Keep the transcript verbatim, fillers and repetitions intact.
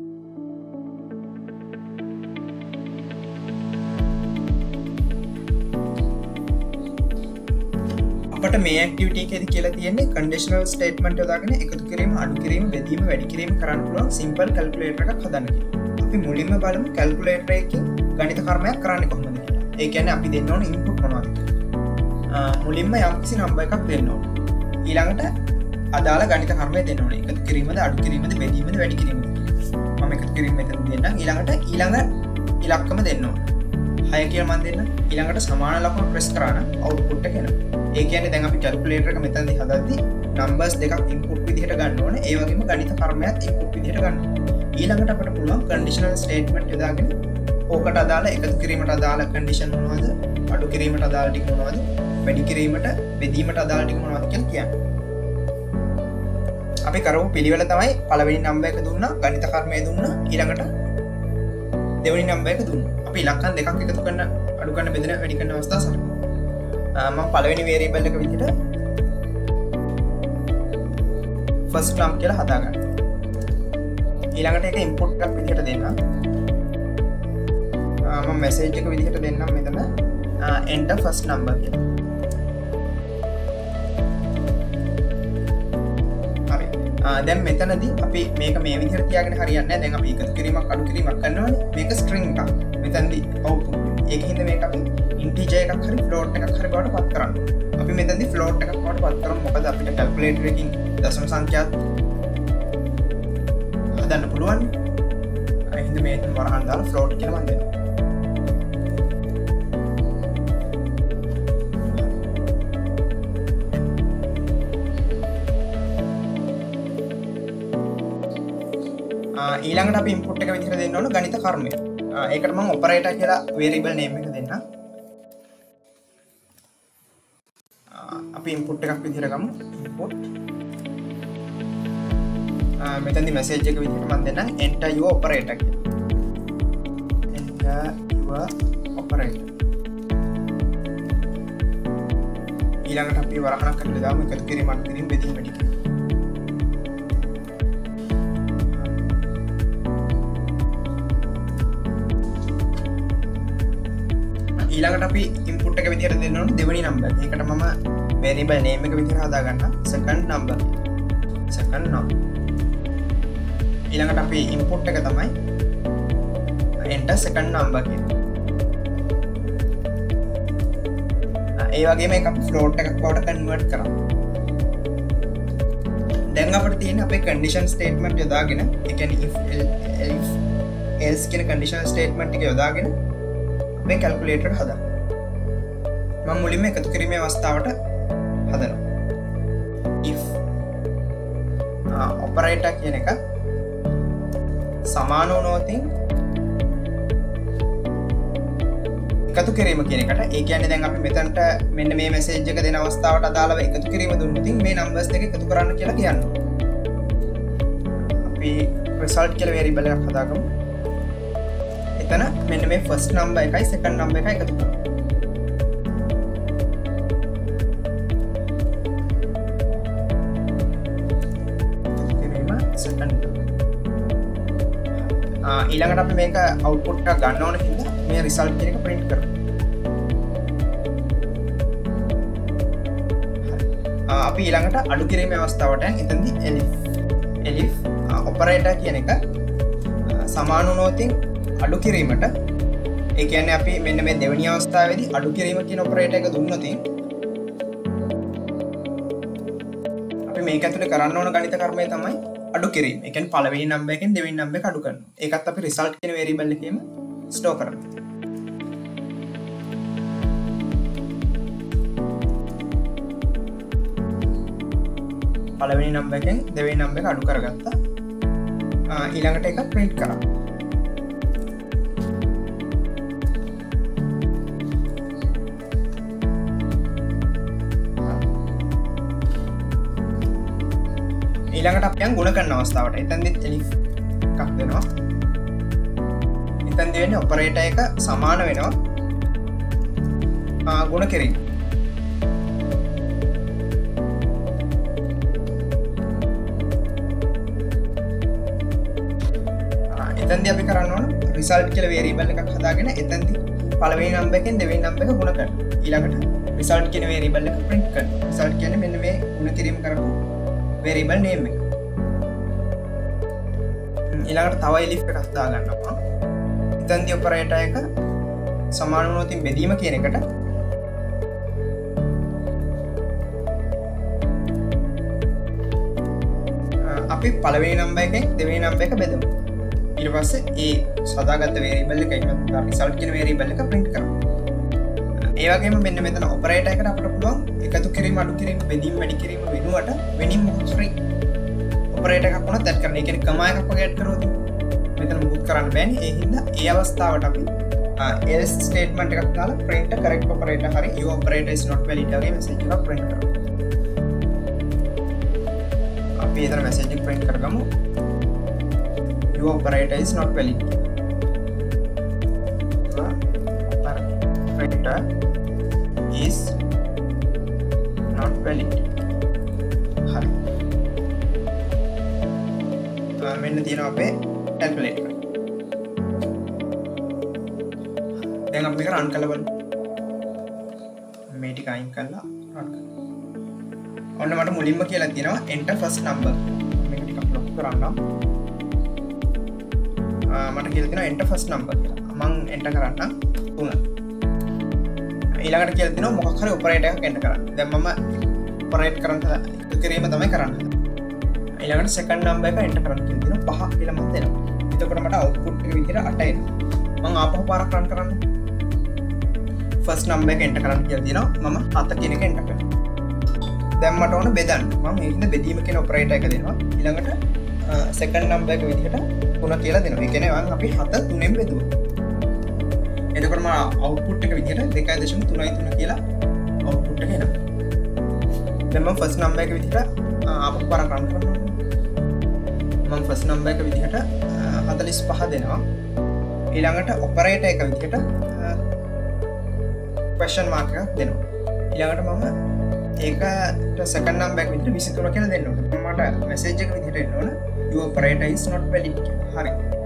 අපට මේ ඇක්ටිවිටි එකේදී කියලා තියෙන්නේ කන්ඩිෂනල් ස්ටේට්මන්ට් යොදාගෙන එකතු කිරීම, අඩු කිරීම, බෙදීම, වැඩි කිරීම කරන්න පුළුවන් සිම්පල් කැල්කියුලේටර් එකක් හදන්න කියලා. අපි මුලින්ම බලමු කැල්කියුලේටර් එකකින් ගණිත කර්මයක් කරන්නේ කොහොමද කියලා. ඒ කියන්නේ අපි දෙන්න ඕන ඉන්පුට් මොනවද කියලා. මුලින්ම යම්කිසි නම්බර් එකක් දෙන්න ඕන. ඊළඟට අදාළ ගණිත කර්මය දෙන්න ඕනේ. එකතු කිරීමද, අඩු කිරීමද, බෙදීමද, වැඩි කිරීමද කියලා. මම එකතු කිරීම මෙතන දෙන්නම්. ඊළඟට ඊළඟ ඉලක්කම දෙන්න ඕන. හය කියලා මම දෙන්න. ඊළඟට සමාන ලකුණු ප්‍රෙස් කරාන අවුට්පුට් එක එනවා. ඒ කියන්නේ දැන් අපි කැල්කියුලේටර් එක මෙතනදී හදද්දී නම්බර්ස් දෙකක් ඉන්පුට් විදිහට ගන්න ඕනේ. ඒ වගේම ගණිත කර්මයක් ඉන්පුට් විදිහට ගන්න ඕනේ. ඊළඟට අපිට පුළුවන් කන්ඩිෂනල් ස්ටේට්මන්ට් යොදාගෙන ඕකට අදාළ එකතු කිරීමට අදාළ කන්ඩිෂන් මොනවද, අඩු කිරීමට අදාළ ටික මොනවද, වැඩි කිරීමට, බෙදීමට අදාළ ටික මොනවද කියලා කියන්නේ. අපි කරමු පිළිවෙල තමයි පළවෙනි නම්බර් එක දුන්නා, ගණිත කර්මය දුන්නා, ඊළඟට දෙවෙනි නම්බර් එක දුන්නා. අපි ඉලක්කම් දෙකක් එකතු කරන, අඩු කරන, බෙදෙන, වැඩි කරන අවස්ථා සලකමු. මම පළවෙනි වේරියබල් එක විදිහට ෆස්ට් ලම්ප් කියලා හදාගන්න. ඊළඟට ඒක ඉන්පුට් එකක් විදිහට දෙන්න. මම මෙසේජ් එක විදිහට දෙන්නම් මෙතන enter first number කියලා. හරි. දැන් මෙතනදී අපි මේක මේ විදිහට තියාගෙන හරියන්නේ නැහැ. දැන් අපි එකතු කිරීමක් අඩු කිරීමක් කරනවානේ. මේක string එකක්. මෙතනදී output. ඒකින්ද මේක අපි integer එකක් හරි float එකක් හරි බවට පත් කරන්න. අපි මෙතනදී float එකක් බවට පත් කරමු. මොකද අපිට calculator එකකින් දශම සංඛ්‍යාත් හදන්න පුළුවන්. ඒ හින්දා මේ වරහන් දාලා float කියලා මම දෙනවා. ඊළඟට අපි ඉන්පුට් එක විදිහට දෙන්න ඕන ගණිත කර්මය. ඒකට මම ඔපරේටර් කියලා වේරියබල් නේම් එක දෙන්න. අපි ඉන්පුට් එකක් විදිහට ගමු. ඉන්පුට් මෙතනදී මෙසේජ් එක විදිහට මම දෙන්නම් enter your operator කියලා. enter your operator. ඊළඟට අපි වරහණක් කරලා දාමු එකතු කිරීම, අඩු කිරීම, බෙදීම, වැඩි කිරීම. ඊළඟට අපි ඉන්පුට් එක විදිහට දෙන්න ඕනේ දෙවෙනි නම්බර්. ඒකට මම variable name එක විදිහට හදා ගන්න second number. second number. ඊළඟට අපි ඉන්පුට් එක තමයි enter second number කියන්නේ. ඒ වගේම ඒක අපි float එකක් බවට convert කරමු. දැන් අපිට තියෙන්නේ අපේ condition statement යොදාගෙන, ඒ කියන්නේ if if else කියන conditional statement එක යොදාගෙන මේ කැල්කියුලේටර් එක හදන්න. මම මුලින්ම එකතු කිරීමේ අවස්ථාවට හදනවා. if operator කියන එක සමාන වුණොතින් එකතු කිරීම කියන එකට, ඒ කියන්නේ දැන් අපි මෙතනට මෙන්න මේ මෙසේජ් එක දෙන අවස්ථාවට අදාළව එකතු කිරීම දුන්නොත් මේ නම්බර්ස් දෙක එකතු කරන්න කියලා කියනවා. අපි result කියලා variable එකක් හදාගමු. එතන මෙන්න මේ first number එකයි second number එකයි එකතු කරමු. ඊළඟට අපි මේක අවුට්පුට් එක ගන්න ඕන හින්දා මේ රිසල්ට් කියන එක print කරමු. අපි ඊළඟට අඩු කිරීමේ අවස්ථාවට එතනදී elif elif operator කියන එක සමාන වුණොතින් අඩු කිරීමට, ඒ කියන්නේ අපි මෙන්න මේ දෙවෙනි අවස්ථාවේදී අඩු කිරීම කියන ඔපරේටර් එක දුන්නොත් අපි මේක ඇතුලේ කරන්න ඕන ගණිත කර්මය තමයි අඩු කිරීම. ඒ කියන්නේ පළවෙනි නම්බර් එකෙන් දෙවෙනි නම්බර් එක අඩු කරනවා. ඒකත් අපි result කියන variable එකේම store කරනවා. පළවෙනි නම්බර් එකෙන් දෙවෙනි නම්බර් එක අඩු කරගත්තා. ඊළඟට ඒක print කරා. ඊළඟට අපි යන් ගුණ කරන අවස්ථාවට එතෙන්දි elif එකක් දෙනවා. එතෙන්දි වෙන්නේ ඔපරේටර් එක සමාන වෙනවා ආ ගුණ කිරීම. එතනදී අපි කරන්න ඕන result කියලා variable එකක් හදාගෙන එතනදී පළවෙනි number එකෙන් දෙවෙනි number එක ගුණ කරනවා. ඊළඟට result කියන variable එක print කරනවා. result කියන්නේ මෙන්න මේ ගුණ කිරීම කරපු variable name එක. ඊළඟට තව elif එකක් හදා ගන්නවා. එතනදී operator එක සමාන වුණොත් බෙදීම කියන එකට අපි පළවෙනි number එකෙන් දෙවෙනි number එක බෙදමු. ඊට පස්සේ ඒ සදාගත්ත variable එක එහෙම result කියන variable එක print කරනවා. ඒ වගේම මෙන්න මෙතන operator එකට අපිට පුළුවන් එකතු කිරීම අඩු කිරීම බෙදීම වැඩි කිරීම වෙනුවට වෙනින් මොකක් හරි operator එකක් වුණත් add කරන්න. ඒ කියන්නේ comma එකක් වගේ add කරොත් මෙතන මුකුත් කරන්න බෑනේ. ඒ හින්දා ඒ අවස්ථාවට අපි else statement එකක් දාලා print correct operator හරි your operator is not valid වගේ message එකක් print කරනවා. අපි ඒතර message එක print කරගමු. Your operator is not valid. Operator is not valid. හරි. මෙන්න තියෙනවා අපේ calculator. දැන් අපි මේක run කරලා බලමු. මේ ටික අයින් කරලා run කරමු. ඔන්න මට මුලින්ම කියලා තියෙනවා enter first number. මේක ටිකක් ලොකු කරන්නම්. මට කියලා තියෙනවා enter first number කියලා. මම enter කරන්නම් තුන. ඊළඟට කියලා තියෙනවා මොකක් හරි operator එකක් enter කරන්න. දැන් මම operate කරන්න කිරීම තමයි කරන්න. ඊළඟට second number එක enter කරන්න කියලා තියෙනවා පහ කියලා මම දෙනවා. එතකොට මට output එක විදිහට අට එනවා. මම ආපහු පාරක් run කරන්න. first number එක enter කරන්න කියලා තියෙනවා. මම හත කියන එක enter කරනවා. දැන් මට ඕන බෙදන්න. මම ඒකින්ද බෙදීම කියන operator එක දෙනවා. ඊළඟට second number එක විදිහට තුන කියලා දෙනවා. ඒ කියන්නේ අපි හත තුනෙන් බෙදුවා. එතකොට මම output එක විදිහට දෙකයි දශම තුනයි තුන කියලා output එක එනවා. දැන් මම first number එක විදිහට ආපහු පාරක් run කරනවා. මම first number එක විදිහට හතළිස් පහ දෙනවා. ඊළඟට operator එක විදිහට question mark එකක් දෙනවා. ඊළඟට මම ඒකට second number එක විදිහට විසි තුන කියලා දෙන්න ඕනේ. මට message එක විදිහට එන්න ඕන your operator is not valid කියලා. හරි.